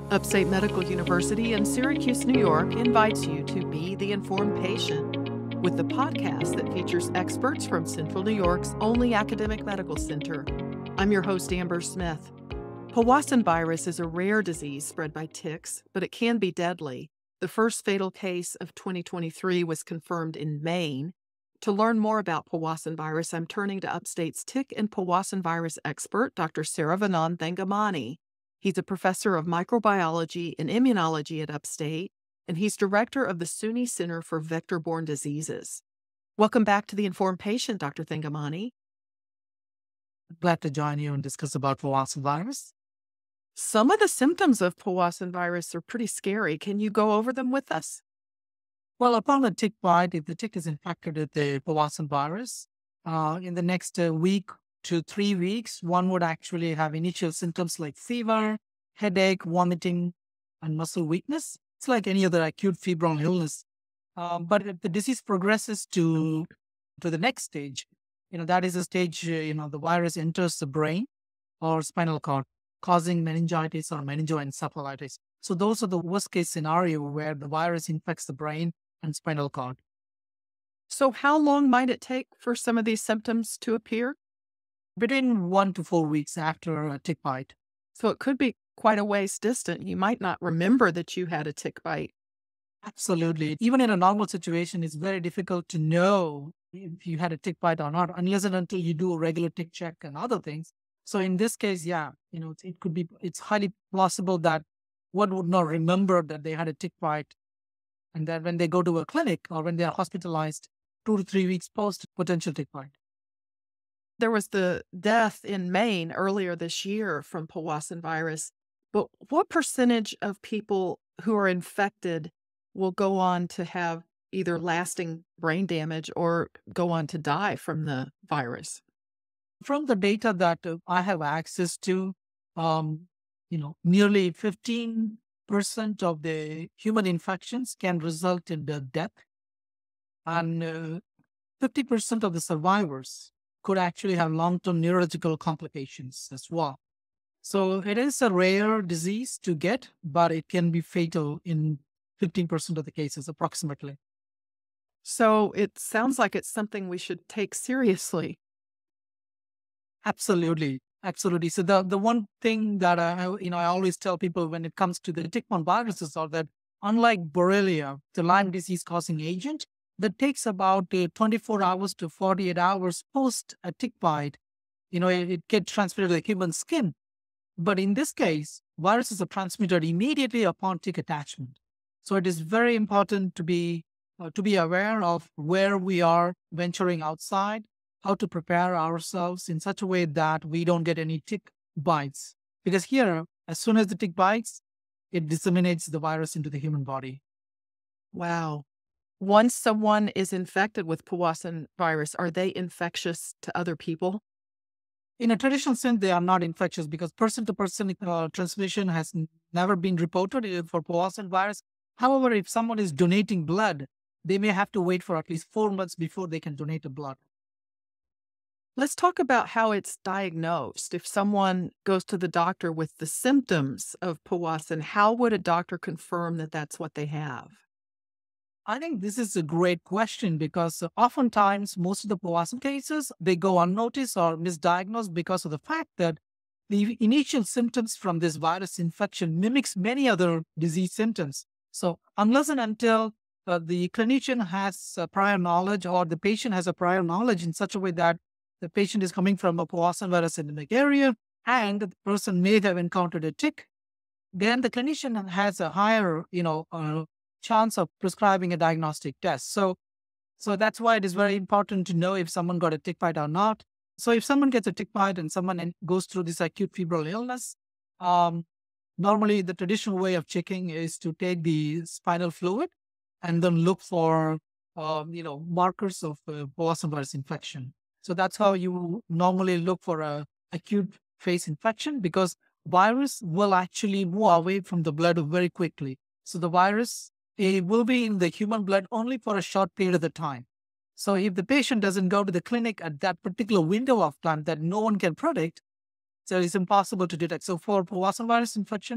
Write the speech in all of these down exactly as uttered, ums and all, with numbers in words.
Upstate Medical University in Syracuse, New York invites you to be the informed patient with the podcast that features experts from Central New York's only academic medical center. I'm your host, Amber Smith. Powassan virus is a rare disease spread by ticks, but it can be deadly. The first fatal case of twenty twenty-three was confirmed in Maine. To learn more about Powassan virus, I'm turning to Upstate's tick and Powassan virus expert, Doctor Saravanan Thangamani. He's a professor of microbiology and immunology at Upstate, and he's director of the S U N Y Center for Vector-Borne Diseases. Welcome back to The Informed Patient, Doctor Thangamani. Glad to join you and discuss about Powassan virus. Some of the symptoms of Powassan virus are pretty scary. Can you go over them with us? Well, upon a tick bite, if the tick is infected with the Powassan virus, uh, in the next uh, week to three weeks, one would actually have initial symptoms like fever, headache, vomiting, and muscle weakness. It's like any other acute febrile illness. Um, but if the disease progresses to to the next stage, you know, that is a stage, uh, you know, the virus enters the brain or spinal cord, causing meningitis or meningoencephalitis. So those are the worst case scenario where the virus infects the brain and spinal cord. So how long might it take for some of these symptoms to appear? Between one to four weeks after a tick bite. So it could be quite a ways distant. You might not remember that you had a tick bite. Absolutely. Even in a normal situation, it's very difficult to know if you had a tick bite or not, unless and until you do a regular tick check and other things. So in this case, yeah, you know, it could be, it's highly possible that one would not remember that they had a tick bite. And then when they go to a clinic or when they are hospitalized, two to three weeks post potential tick bite. There was the death in Maine earlier this year from Powassan virus. But what percentage of people who are infected will go on to have either lasting brain damage or go on to die from the virus? From the data that uh, I have access to, um, you know, nearly fifteen percent of the human infections can result in the death. And uh, fifty percent of the survivors could actually have long-term neurological complications as well. So it is a rare disease to get, but it can be fatal in fifteen percent of the cases, approximately. So it sounds like it's something we should take seriously. Absolutely. Absolutely. So the, the one thing that I, you know, I always tell people when it comes to the tick-borne viruses are that unlike Borrelia, the Lyme disease causing agent, that takes about uh, twenty-four hours to forty-eight hours post a tick bite. You know, it, it gets transmitted to the human skin. But in this case, viruses are transmitted immediately upon tick attachment. So it is very important to be uh, to be aware of where we are venturing outside, how to prepare ourselves in such a way that we don't get any tick bites. Because here, as soon as the tick bites, it disseminates the virus into the human body. Wow. Once someone is infected with Powassan virus, are they infectious to other people? In a traditional sense, they are not infectious because person-to-person uh, transmission has n- never been reported uh, for Powassan virus. However, if someone is donating blood, they may have to wait for at least four months before they can donate the blood. Let's talk about how it's diagnosed. If someone goes to the doctor with the symptoms of Powassan, how would a doctor confirm that that's what they have? I think this is a great question because uh, oftentimes most of the Powassan cases, they go unnoticed or misdiagnosed because of the fact that the initial symptoms from this virus infection mimics many other disease symptoms. So unless and until uh, the clinician has uh, prior knowledge or the patient has a prior knowledge in such a way that the patient is coming from a Powassan virus endemic area and the person may have encountered a tick, then the clinician has a higher, you know, uh, chance of prescribing a diagnostic test. So, so that's why it is very important to know if someone got a tick bite or not. So if someone gets a tick bite and someone goes through this acute febrile illness, um, normally the traditional way of checking is to take the spinal fluid and then look for, um, you know, markers of uh, Powassan virus infection. So that's how you normally look for a acute phase infection because virus will actually move away from the blood very quickly. So the virus it will be in the human blood only for a short period of the time. So if the patient doesn't go to the clinic at that particular window of time that no one can predict, so it's impossible to detect. So for Powassan virus infection,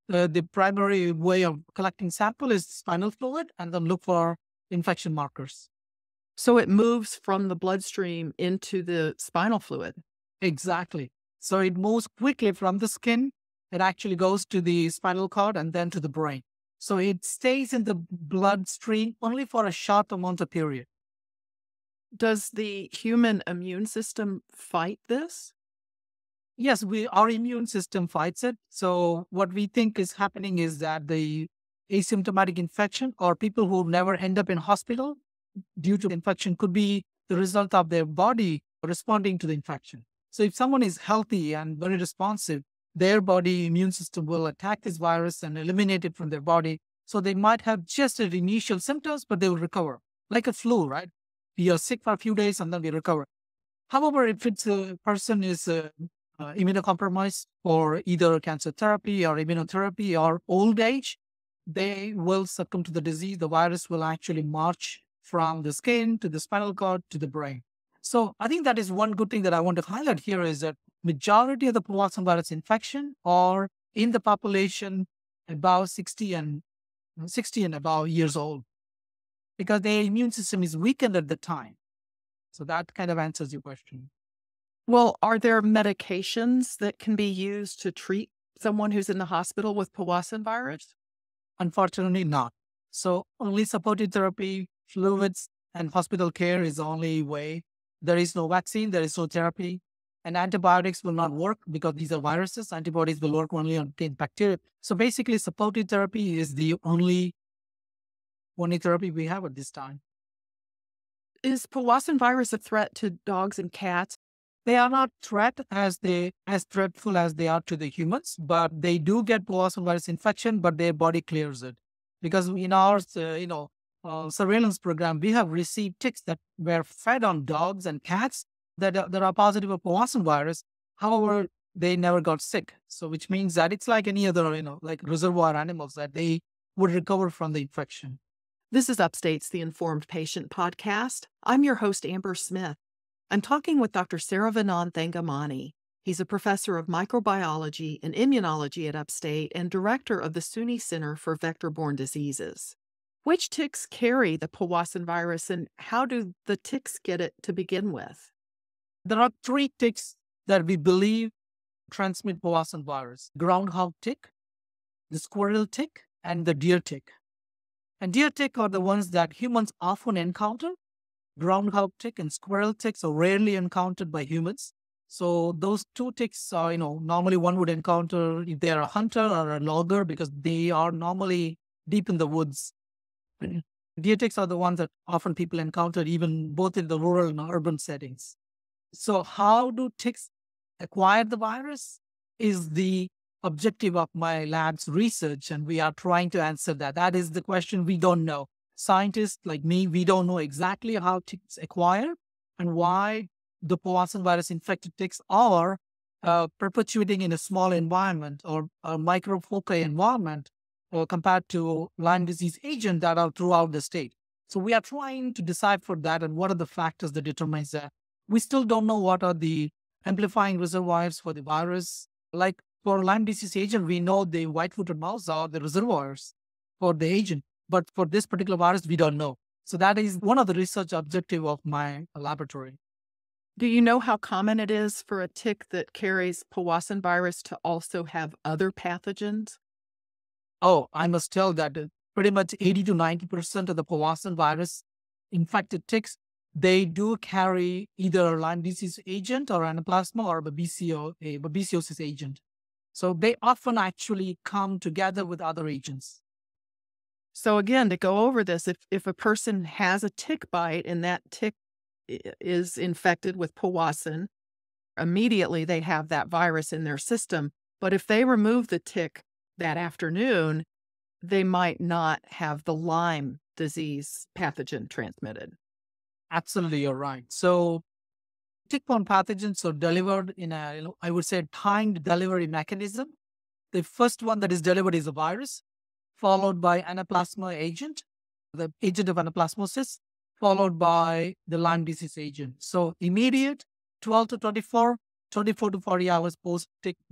uh, the primary way of collecting sample is spinal fluid and then look for infection markers. So it moves from the bloodstream into the spinal fluid. Exactly. So it moves quickly from the skin. It actually goes to the spinal cord and then to the brain. So it stays in the bloodstream only for a short amount of period. Does the human immune system fight this? Yes, we our immune system fights it. So what we think is happening is that the asymptomatic infection or people who never end up in hospital due to infection could be the result of their body responding to the infection. So if someone is healthy and very responsive, their body immune system will attack this virus and eliminate it from their body. So they might have just the initial symptoms, but they will recover, like a flu, right? We are sick for a few days and then we recover. However, if it's a person is uh, uh, immunocompromised for either cancer therapy or immunotherapy or old age, they will succumb to the disease. The virus will actually march from the skin to the spinal cord to the brain. So I think that is one good thing that I want to highlight here is that majority of the Powassan virus infection are in the population about sixty and sixty and above years old because their immune system is weakened at the time. So that kind of answers your question. Well, are there medications that can be used to treat someone who's in the hospital with Powassan virus? Unfortunately, not. So only supportive therapy, fluids, and hospital care is the only way. There is no vaccine, there is no therapy, and antibiotics will not work because these are viruses. Antibodies will work only on bacteria. So basically, supportive therapy is the only, only therapy we have at this time. Is Powassan virus a threat to dogs and cats? They are not threat as they as threatful as they are to the humans, but they do get Powassan virus infection, but their body clears it. Because in our uh, you know uh, surveillance program, we have received ticks that were fed on dogs and cats that are, that are positive of Powassan virus. However, they never got sick. So which means that it's like any other you know like reservoir animals that they would recover from the infection. This is Upstate's The Informed Patient podcast. I'm your host, Amber Smith. I'm talking with Doctor Saravanan Thangamani. He's a professor of microbiology and immunology at Upstate and director of the S U N Y Center for Vector-Borne Diseases. Which ticks carry the Powassan virus and how do the ticks get it to begin with? There are three ticks that we believe transmit Powassan virus: groundhog tick, the squirrel tick, and the deer tick. And deer tick are the ones that humans often encounter. Groundhog tick and squirrel ticks are rarely encountered by humans. So those two ticks are, you know, normally one would encounter if they're a hunter or a logger because they are normally deep in the woods. Deer ticks are the ones that often people encounter even both in the rural and urban settings. So how do ticks acquire the virus is the objective of my lab's research, and we are trying to answer that. That is the question we don't know. Scientists like me, we don't know exactly how ticks acquire and why the Powassan virus infected ticks are uh, perpetuating in a small environment or a microfoci environment uh, compared to Lyme disease agents that are throughout the state. So we are trying to decipher that and what are the factors that determines that. We still don't know what are the amplifying reservoirs for the virus. Like for Lyme disease agent, we know the white-footed mouse are the reservoirs for the agent. But for this particular virus, we don't know. So that is one of the research objective of my laboratory. Do you know how common it is for a tick that carries Powassan virus to also have other pathogens? Oh, I must tell that pretty much eighty to ninety percent of the Powassan virus infected ticks, they do carry either a Lyme disease agent or anaplasma or a Babesia, a babesiosis agent. So they often actually come together with other agents. So again, to go over this, if, if a person has a tick bite and that tick is infected with Powassan, immediately they have that virus in their system. But if they remove the tick that afternoon, they might not have the Lyme disease pathogen transmitted. Absolutely, you're right. So tick-borne pathogens are delivered in a, you know, I would say, timed delivery mechanism. The first one that is delivered is a virus, followed by anaplasma agent, the agent of anaplasmosis, followed by the Lyme disease agent. So immediate twelve to twenty-four, twenty-four to forty hours post tick bite.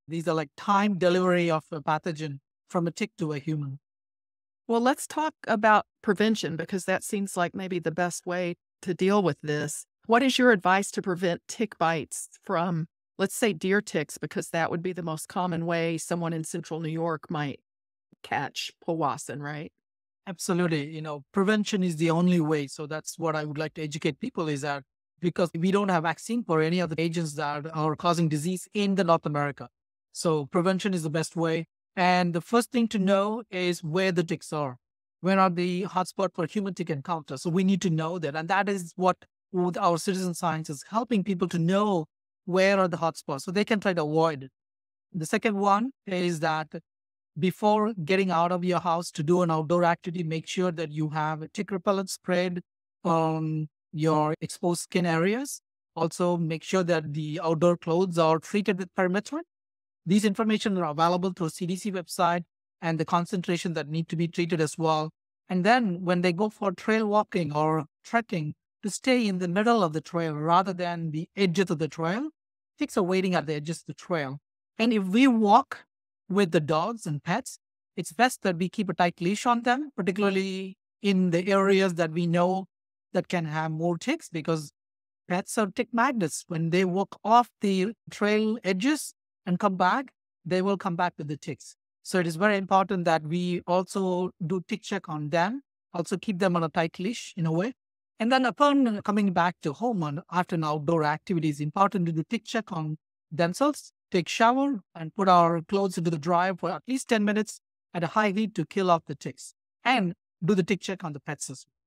These are like time delivery of a pathogen from a tick to a human. Well, let's talk about prevention because that seems like maybe the best way to deal with this. What is your advice to prevent tick bites from, let's say, deer ticks, because that would be the most common way someone in central New York might catch Powassan, right? Absolutely. You know, prevention is the only way. So that's what I would like to educate people is that because we don't have vaccine for any of the agents that are causing disease in the North America. So prevention is the best way. And the first thing to know is where the ticks are. Where are the hotspot for human tick encounter? So we need to know that. And that is what with our citizen science is helping people to know where are the hotspots so they can try to avoid it. The second one is that before getting out of your house to do an outdoor activity, make sure that you have a tick repellent sprayed on your exposed skin areas. Also, make sure that the outdoor clothes are treated with permethrin. These information are available through C D C website and the concentration that need to be treated as well. And then when they go for trail walking or trekking, to stay in the middle of the trail rather than the edges of the trail. Ticks are waiting at the edges of the trail. And if we walk with the dogs and pets, it's best that we keep a tight leash on them, particularly in the areas that we know that can have more ticks, because pets are tick magnets. When they walk off the trail edges and come back, they will come back with the ticks. So it is very important that we also do tick check on them, also keep them on a tight leash in a way. And then upon coming back to home and after an outdoor activity, it's important to do tick check on themselves, take shower and put our clothes into the dryer for at least ten minutes at a high heat to kill off the ticks, and do the tick check on the pets as well.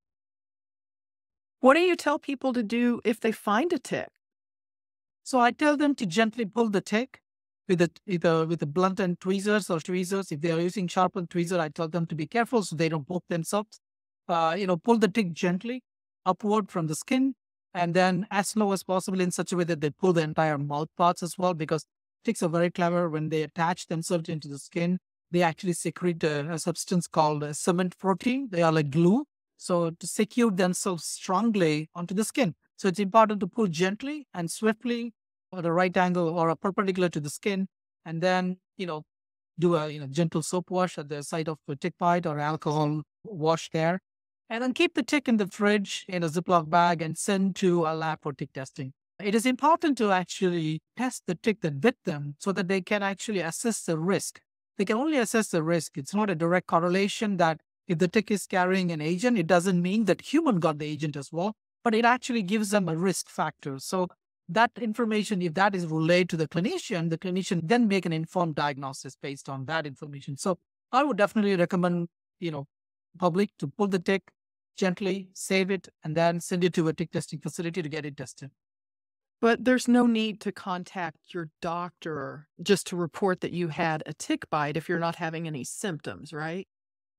What do you tell people to do if they find a tick? So I tell them to gently pull the tick with a, either with a blunt end tweezers or tweezers. If they are using sharpened tweezer, I tell them to be careful so they don't poke themselves. Uh, you know, pull the tick gently upward from the skin, and then as slow as possible in such a way that they pull the entire mouth parts as well, because ticks are very clever. When they attach themselves into the skin, they actually secrete a, a substance called a cement protein. They are like glue. So to secure themselves strongly onto the skin. So it's important to pull gently and swiftly at a right angle or a perpendicular to the skin, and then, you know, do a you know gentle soap wash at the site of a tick bite or alcohol wash there. And then keep the tick in the fridge in a Ziploc bag and send to a lab for tick testing. It is important to actually test the tick that bit them so that they can actually assess the risk. They can only assess the risk. It's not a direct correlation that if the tick is carrying an agent, it doesn't mean that human got the agent as well, but it actually gives them a risk factor. So that information, if that is relayed to the clinician, the clinician then make an informed diagnosis based on that information. So I would definitely recommend, you know, public to pull the tick gently, save it, and then send it to a tick testing facility to get it tested. But there's no need to contact your doctor just to report that you had a tick bite if you're not having any symptoms, right?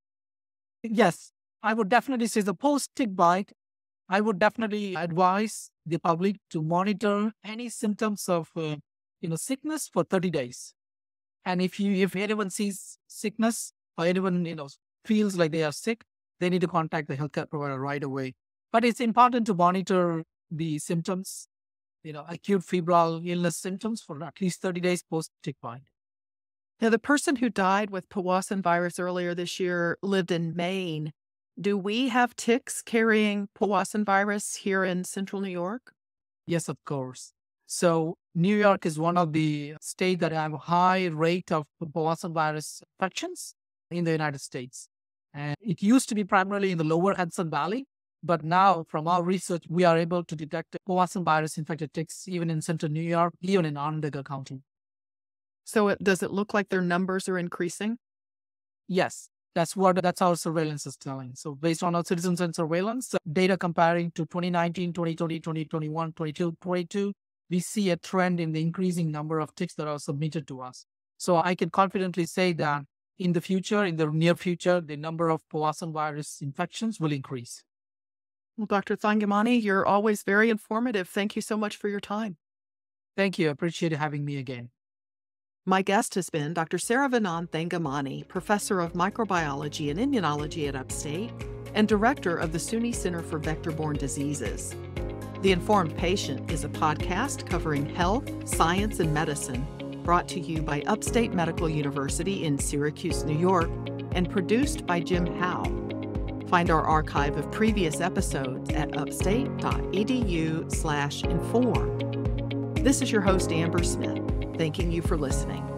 Yes, I would definitely say the post-tick bite, I would definitely advise the public to monitor any symptoms of uh, you know, sickness for thirty days. And if you, if anyone sees sickness or anyone, you know, feels like they are sick, they need to contact the healthcare provider right away. But it's important to monitor the symptoms, you know, acute febrile illness symptoms for at least thirty days post-tick bite. Now, the person who died with Powassan virus earlier this year lived in Maine. Do we have ticks carrying Powassan virus here in central New York? Yes, of course. So New York is one of the states that have a high rate of Powassan virus infections in the United States. And it used to be primarily in the lower Hudson Valley, but now from our research, we are able to detect Powassan virus infected ticks even in central New York, even in Onondaga County. So it, does it look like their numbers are increasing? Yes, that's what that's our surveillance is telling. So based on our citizens and surveillance data comparing to twenty nineteen, twenty twenty, twenty twenty-one, twenty-two, twenty-two, we see a trend in the increasing number of ticks that are submitted to us. So I can confidently say that in the future, in the near future, the number of Powassan virus infections will increase. Well, Doctor Thangamani, you're always very informative. Thank you so much for your time. Thank you. I appreciate having me again. My guest has been Doctor Saravanan Thangamani, Professor of Microbiology and Immunology at Upstate and Director of the SUNY Center for Vector-Borne Diseases. The Informed Patient is a podcast covering health, science, and medicine. brought to you by Upstate Medical University in Syracuse, New York, and produced by Jim Howe. Find our archive of previous episodes at upstate.edu slash inform. This is your host, Amber Smith, thanking you for listening.